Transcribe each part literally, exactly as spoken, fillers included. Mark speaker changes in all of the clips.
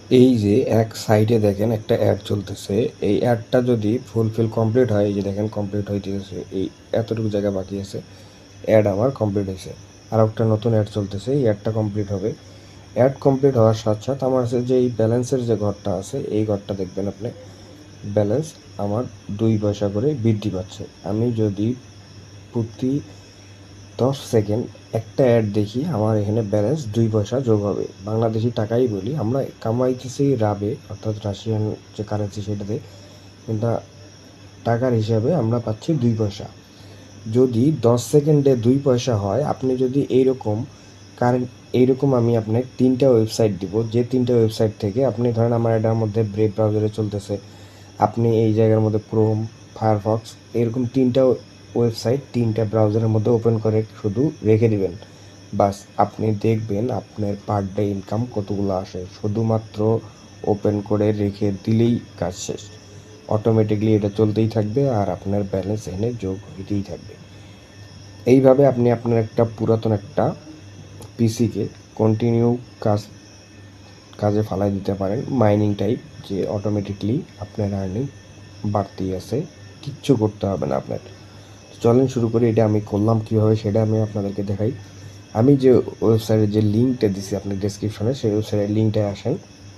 Speaker 1: এই যে এক সাইডে দেখেন একটা অ্যাড চলতেছে, এই অ্যাডটা যদি ফুলফিল কমপ্লিট হয়, এই যে দেখেন কমপ্লিট হইতেছে, এই এতটুকু জায়গা বাকি আছে, অ্যাড আমার কমপ্লিট হয়েছে। আর একটা নতুন অ্যাড চলতেছে, এই অ্যাডটা কমপ্লিট হবে। অ্যাড কমপ্লিট হওয়ার সাথে সাথে আমার কাছে যে এই ব্যালেন্সের যে ঘরটা আছে, এই ঘরটা দেখবেন আপনি, ব্যালেন্স আমার দুই পয়সা করে বৃদ্ধি পাচ্ছে। আমি যদি প্রতি দশ সেকেন্ড একটা অ্যাড দেখি, আমার এখানে ব্যালেন্স দুই পয়সা যোগ হবে। বাংলাদেশি টাকাই বলি, আমরা কামাইতেছি রাবে, অর্থাৎ রাশিয়ান যে কারেন্সি সেটাতে, কিন্তু টাকার হিসাবে আমরা পাচ্ছি দুই পয়সা। যদি দশ সেকেন্ডে দুই পয়সা হয়, আপনি যদি এইরকম কারেন্ট এইরকম আমি আপনাকে তিনটা ওয়েবসাইট দিব, যে তিনটা ওয়েবসাইট থেকে আপনি ধরেন আমার এটার মধ্যে ব্রেভ ব্রাউজারে চলতেছে, আপনি এই জায়গার মধ্যে ক্রোম, ফায়ারফক্স, এরকম তিনটা ওয়েবসাইট তিনটা ব্রাউজারের মধ্যে ওপেন করে শুধু রেখে দিবেন। বাস আপনি দেখবেন আপনার পার ডে ইনকাম কতগুলো আসে, শুধুমাত্র ওপেন করে রেখে দিলেই কাজ শেষ। অটোমেটিকলি এটা চলতেই থাকবে আর আপনার ব্যালেন্স এনে যোগ হইতেই থাকবে। এইভাবে আপনি আপনার একটা পুরাতন একটা পিসিকে কন্টিনিউ কাজ কাজে ফালাই দিতে পারেন, মাইনিং টাইপ, যে অটোমেটিকলি আপনার আর্নিং বাড়তেই আছে, কিচ্ছু করতে হবে না আপনার। চলেন শুরু করি। এটা আমি করলাম কীভাবে সেটা আমি আপনাদেরকে দেখাই। আমি যে ওয়েবসাইটের যে লিঙ্কটা দিছি আপনার ডেসক্রিপশনে, সেই ওয়েবসাইটের লিঙ্কটায় আসেন।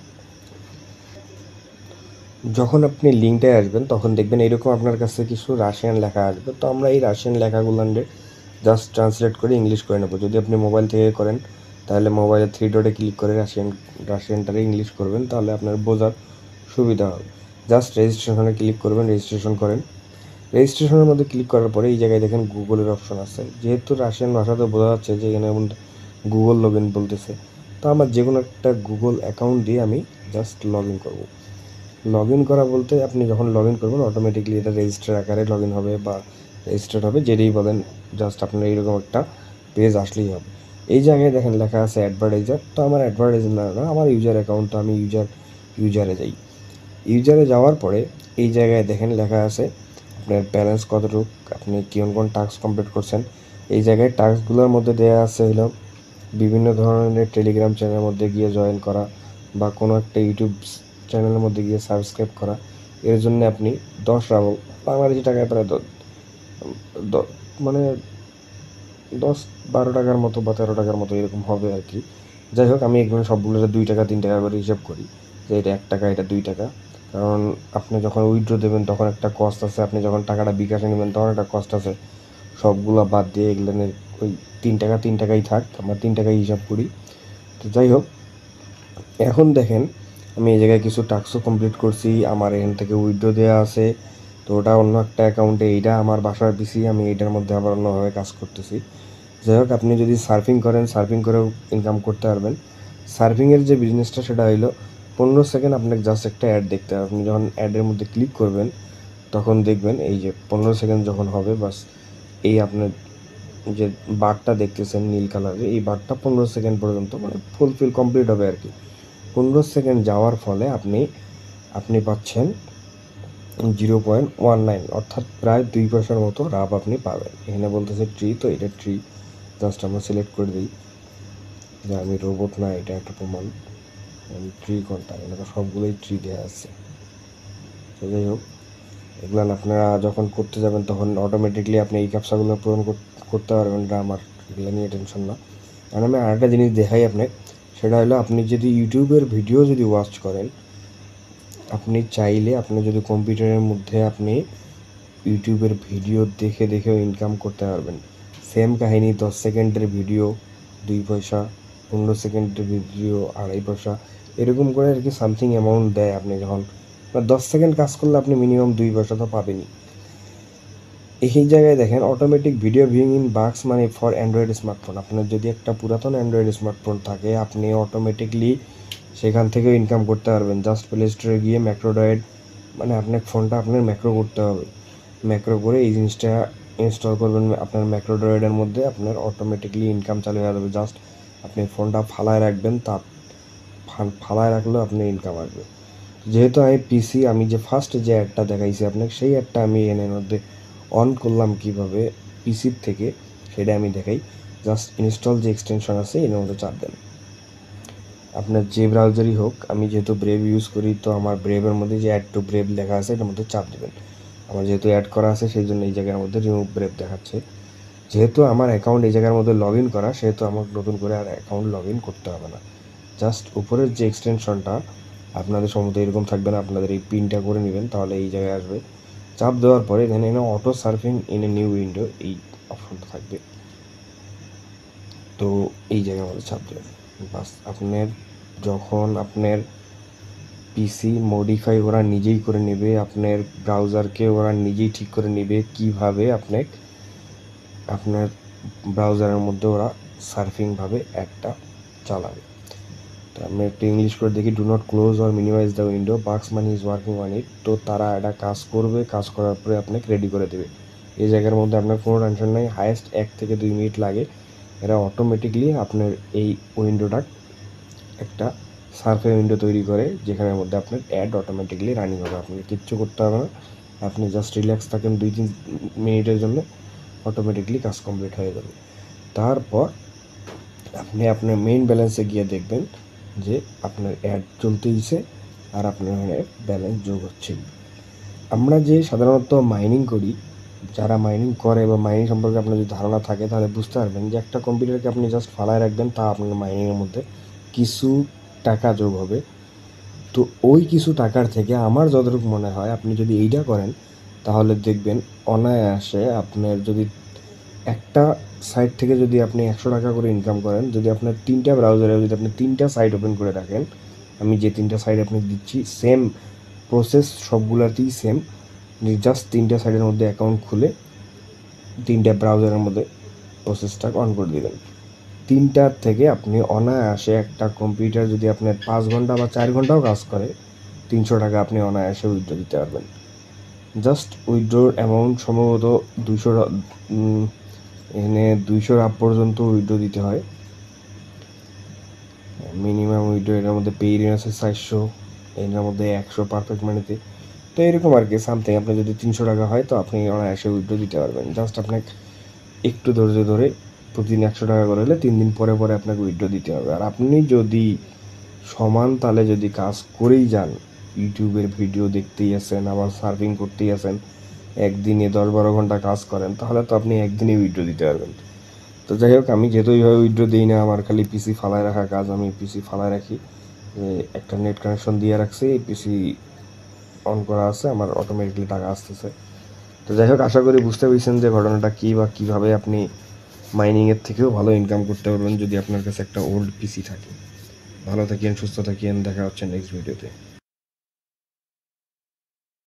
Speaker 1: যখন আপনি লিঙ্কটায় আসবেন তখন দেখবেন এরকম আপনার কাছে কিছু রাশিয়ান লেখা আসবে। তো আমরা এই রাশিয়ান লেখাগুলো জাস্ট ট্রান্সলেট করে ইংলিশ করে নেব। যদি আপনি মোবাইল থেকে করেন তাহলে মোবাইলে থ্রি ডটে ক্লিক করে রাশিয়ান রাশিয়ানটারে ইংলিশ করবেন, তাহলে আপনার বোঝার সুবিধা হবে। জাস্ট রেজিস্ট্রেশনে ক্লিক করবেন, রেজিস্ট্রেশন করেন। রেজিস্ট্রেশনের মধ্যে ক্লিক করার পরে এই জায়গায় দেখেন গুগলের অপশন আছে। যেহেতু রাশিয়ান ভাষাতে বোঝা যাচ্ছে যে এখানে গুগল লগ ইন বলতেছে, তো আমার যে কোনো একটা গুগল অ্যাকাউন্ট দিয়ে আমি জাস্ট লগ ইন করবো। লগ ইন করা বলতে আপনি যখন লগ ইন করবেন অটোমেটিকলি এটা রেজিস্টার আকারে লগ ইন হবে বা রেজিস্টার্ড হবে, যেটাই বলেন, জাস্ট আপনার এইরকম একটা পেজ আসলেই হবে। এই জায়গায় দেখেন লেখা আছে অ্যাডভার্টাইজার, তো আমার অ্যাডভার্টাইজার না না আমার ইউজার অ্যাকাউন্ট, আমি ইউজার ইউজারে যাই। ইউজারে যাওয়ার পরে এই জায়গায় দেখেন লেখা আছে আপনার ব্যালেন্স কতটুকু, আপনি কোন কোন টাস্ক কমপ্লিট করছেন। এই জায়গায় টাস্কগুলোর মধ্যে দেওয়া আছে হলো বিভিন্ন ধরনের টেলিগ্রাম চ্যানেলের মধ্যে গিয়ে জয়েন করা বা কোনো একটা ইউটিউব চ্যানেলের মধ্যে গিয়ে সাবস্ক্রাইব করা। এর জন্য আপনি দশ রাবল, বাংলাদেশি টাকায় প্রায় মানে দশ বারো টাকার মতো বা তেরো টাকার মতো এরকম হবে আর কি। যাই হোক, আমি এখানে সবগুলো দুই টাকা তিন টাকা করে হিসাব করি, যে এটা এক টাকা, এটা দুই টাকা। কারণ আপনি যখন উইথড্র দেবেন তখন একটা কস্ট আছে, আপনি যখন টাকাটা বিকাশে নেবেন তখন একটা কস্ট আছে। সবগুলো বাদ দিয়ে এগুলো ওই তিন টাকা তিন টাকাই থাক, আমরা তিন টাকাই হিসাব করি। তো যাই হোক, এখন দেখেন আমি এই জায়গায় কিছু টাস্কও কমপ্লিট করছি, আমার এখান থেকে উইথড্র দেওয়া আছে। তো ওটা অন্য একটা অ্যাকাউন্টে, এইটা আমার বাসার পিসি, আমি এইটার মধ্যে আবার অন্যভাবে কাজ করতেছি। যাই হোক, আপনি যদি সার্ফিং করেন, সার্ফিং করেও ইনকাম করতে পারবেন। সার্ফিংয়ের যে বিজনেসটা সেটা হইলো পনেরো সেকেন্ড আপনাকে জাস্ট একটা অ্যাড দেখতে হবে। আপনি যখন অ্যাডের মধ্যে ক্লিক করবেন তখন দেখবেন এই যে পনেরো সেকেন্ড যখন হবে, বাস এই আপনার যে বারটা দেখতেছেন নীল কালারের, এই বারটা পনেরো সেকেন্ড পর্যন্ত মানে ফুলফিল কমপ্লিট হবে আর কি। পনেরো সেকেন্ড যাওয়ার ফলে আপনি আপনি পাচ্ছেন জিরো পয়েন্ট ওয়ান নাইন, অর্থাৎ প্রায় দুই পয়সার মতো লাভ আপনি পাবেন। এখানে বলতেছে ট্রি, তো এটা ট্রি, জাস্ট আমরা সিলেক্ট করে দিই যে আমি রোবট না, এটা একটা প্রমাণ। ট্রি কোনটা, এখানে সবগুলোই ট্রি দেওয়া আছে। তো যাই হোক, এগুলো আপনারা যখন করতে যাবেন তখন অটোমেটিকলি আপনি এই ক্যাপচাগুলো পূরণ করতে পারবেন, এটা আমার এগুলো নিয়ে টেনশন না। আর আমি আরেকটা জিনিস দেখাই আপনাকে, সেটা হলো আপনি যদি ইউটিউবের ভিডিও যদি ওয়াচ করেন, আপনি চাইলে আপনি যদি কম্পিউটারের মধ্যে আপনি ইউটিউবের ভিডিও দেখে দেখেও ইনকাম করতে পারবেন। সেম কাহিনী, দশ সেকেন্ডের ভিডিও দুই পয়সা, পনেরো সেকেন্ডের ভিডিও আড়াই পয়সা, এরকম করে আর কি সামথিং অ্যামাউন্ট দেয়। আপনি যখন দশ সেকেন্ড কাজ করলে আপনি মিনিমাম দুই পয়সা তো পাবেনই। এই জায়গায় দেখেন অটোমেটিক ভিডিও ভিউইং ইন বাক্স মানে ফর অ্যান্ড্রয়েড স্মার্টফোন। আপনার যদি একটা পুরাতন অ্যান্ড্রয়েড স্মার্টফোন থাকে, আপনি অটোমেটিকলি সেখান থেকেও ইনকাম করতে পারবেন। জাস্ট প্লে স্টোরে গিয়ে ম্যাক্রোডয়েড, মানে আপনার ফোনটা আপনার ম্যাক্রো করতে হবে, ম্যাক্রো করে এই জিনিসটা ইনস্টল করবেন আপনার ম্যাক্রোডয়েডের মধ্যে, আপনার অটোমেটিকলি ইনকাম চালু হয়ে যাবে। জাস্ট আপনি ফোনটা ফালায় রাখবেন, তা ফালায় রাখলেও আপনি ইনকাম আসবে। যেহেতু আমি পিসি, আমি যে ফার্স্ট যে অ্যাডটা দেখাইছি আপনাকে, সেই অ্যাডটা আমি এর মধ্যে অন করলাম কীভাবে পিসির থেকে, সেটা আমি দেখাই। জাস্ট ইনস্টল যে এক্সটেনশন আছে এর মধ্যে চাপ দেন। আপনার যে ব্রাউজারই হোক, আমি যেহেতু ব্রেভ ইউজ করি তো আমার ব্রেভের মধ্যে যে অ্যাড টু ব্রেভ লেখা আছে এটার মধ্যে চাপ দেবেন। আমার যেহেতু অ্যাড করা আছে সেই জন্য এই জায়গার মধ্যে রিমুভ ব্রেভ দেখাচ্ছে। যেহেতু আমার অ্যাকাউন্ট এই জায়গার মধ্যে লগ ইন করা, সেহেতু আমার নতুন করে আর অ্যাকাউন্ট লগ ইন করতে হবে না। জাস্ট উপরের যে এক্সটেনশনটা আপনাদের সম্ভবত এরকম থাকবে না, আপনাদের এই পিনটা করে নেবেন, তাহলে এই জায়গায় আসবে। চাপ দেওয়ার পরে এখানে এনে auto surfing in a new window এই অপশনটা থাকবে, তো এই জায়গার মধ্যে চাপ দেবেন। বাস, আপনার যখন আপনার পিসি মডিফাই ওরা নিজেই করে নেবে, আপনার ব্রাউজারকে ওরা নিজেই ঠিক করে নেবে কীভাবে আপনার আপনার ব্রাউজারের মধ্যে ওরা সার্ফিংভাবে অ্যাডটা চালাবে। তো আমি একটু ইংলিশ করে দেখি, do not close or minimize the window, bucks money is working on it. তো তারা এটা কাজ করবে, কাজ করার পরে আপনাকে রেডি করে দেবে। এই জায়গার মধ্যে আপনার কোনো টেনশন নেই, হায়েস্ট এক থেকে দুই মিনিট লাগে। এরা অটোমেটিকলি আপনার এই উইন্ডোটা একটা সার্ফে উইন্ডো তৈরি করে, যেখানের মধ্যে আপনার অ্যাড অটোমেটিকলি রানিং হবে, আপনাকে কিচ্ছু করতে হবে না। আপনি জাস্ট রিল্যাক্স থাকেন দুই তিন মিনিটের জন্য, অটোমেটিকলি কাজ কমপ্লিট হয়ে যাবে। তারপর আপনি আপনার মেইন ব্যালেন্সে গিয়ে দেখবেন যে আপনার অ্যাড চলতেইছে আর আপনার ব্যালেন্স যোগ হচ্ছে। আমরা যে সাধারণত মাইনিং করি, যারা মাইনিং করে বা মাইনিং সম্পর্কে আপনার যদি ধারণা থাকে তাহলে বুঝতে পারবেন যে একটা কম্পিউটারকে আপনি জাস্ট ফালায় রাখবেন, তা আপনার মাইনিংয়ের মধ্যে কিছু টাকা যোগ হবে। তো ওই কিছু টাকার থেকে আমার যতটুকু মনে হয় আপনি যদি এইটা করেন তাহলে দেখবেন অনায়াসে আপনার যদি একটা সাইট থেকে যদি আপনি একশো টাকা করে ইনকাম করেন, যদি আপনার তিনটা ব্রাউজারে যদি আপনি তিনটা সাইট ওপেন করে রাখেন, আমি যে তিনটা সাইট আপনাকে দিচ্ছি সেম প্রসেস সবগুলাতেই সেম, জাস্ট তিনটা সাইটের মধ্যে অ্যাকাউন্ট খুলে তিনটা ব্রাউজারের মধ্যে প্রসেসটা অন করে দেবেন। তিনটার থেকে আপনি অনায়াসে একটা কম্পিউটার যদি আপনার পাঁচ ঘন্টা বা চার ঘন্টাও কাজ করে, তিনশো টাকা আপনি অনায়াসে উইথড্র দিতে পারবেন। জাস্ট উইথড্রোর অ্যামাউন্ট সম্ভবত দুশো এখানে দুইশোর আপ পর্যন্ত উইথড্রো দিতে হয় মিনিমাম উইথড্রো। এটার মধ্যে পেইরিন আছে চারশো, এটার মধ্যে একশো পারফেক্ট মানিতে, তো এরকম আর কি সামথিং। আপনার যদি তিনশো টাকা হয় তো আপনি অনায়াসে উইথড্রো দিতে পারবেন। জাস্ট আপনাকে একটু ধৈর্য ধরে প্রতিদিন একশো টাকা করে হলে তিন দিন পরে পরে আপনাকে উইথড্রো দিতে হবে। আর আপনি যদি সমান তালে যদি কাজ করেই যান, ইউটিউবের ভিডিও দেখতেই আছেন আবার সার্ফিং করতেই আছেন, একদিনে দশ বারো ঘন্টা কাজ করেন, তাহলে তো আপনি একদিনে উইথড্রো দিতে পারবেন। তো যাই হোক, আমি যেহেতু এইভাবে উইথড্রো দিই না, আমার খালি পিসি ফালায় রাখা কাজ, আমি পিসি ফালায় রাখি, একটা নেট কানেকশন দিয়ে রাখছি, পিসি অন করা আছে, আমার অটোমেটিকলি টাকা আসতেছে। তো যাই হোক, আশা করি বুঝতে পেরেছেন যে ঘটনাটা কী বা কীভাবে আপনি মাইনিংয়ের থেকেও ভালো ইনকাম করতে পারবেন যদি আপনার কাছে একটা ওল্ড পিসি থাকে। ভালো থাকেন, সুস্থ থাকেন, দেখা হচ্ছে নেক্সট ভিডিওতে।